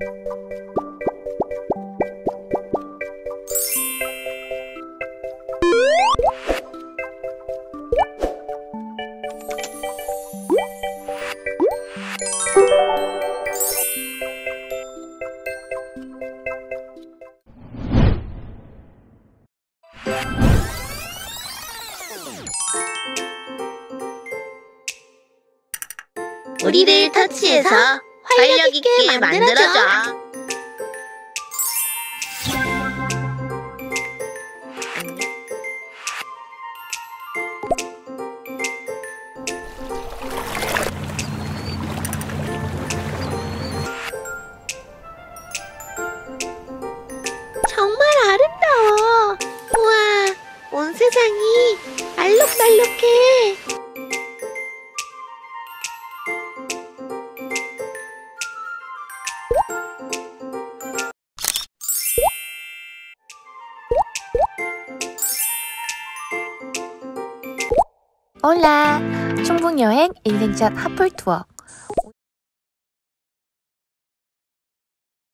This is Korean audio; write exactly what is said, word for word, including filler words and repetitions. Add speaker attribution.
Speaker 1: 우리를 터치해서 활력 있게 만들어줘. 정말 아름다워. 우와, 온 세상이 알록달록해.
Speaker 2: 올라! 충북여행 인생샷 핫플 투어